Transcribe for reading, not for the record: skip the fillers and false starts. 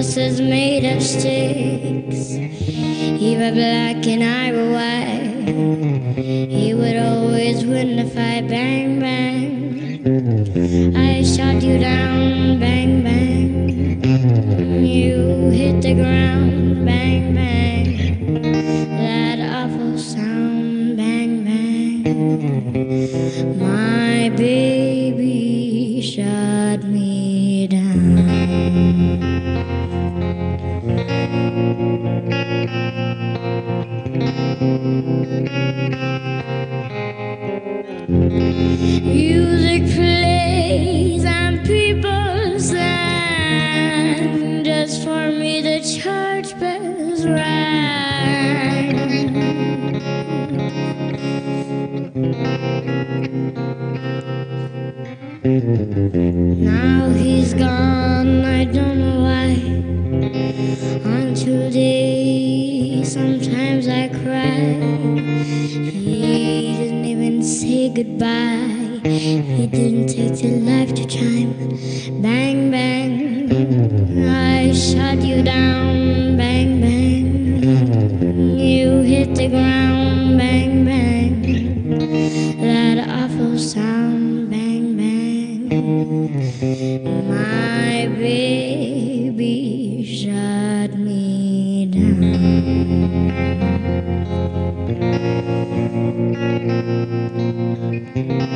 horses made of sticks. He were black and I were white. He would always win the fight. Bang, bang, I shot you down. Bang, bang, you hit the ground. Bang, bang, that awful sound. Bang, bang, my baby shot me down. Music plays and people stand. Just for me the church bells rang. Now he's gone, I don't know why. Until today, sometimes I cry. He didn't even say goodbye. He didn't take the life to chime. Bang, bang, I shot you down. Bang, bang, you hit the ground. Bang, bang, that awful sound. Bang, bang, my baby shot me down.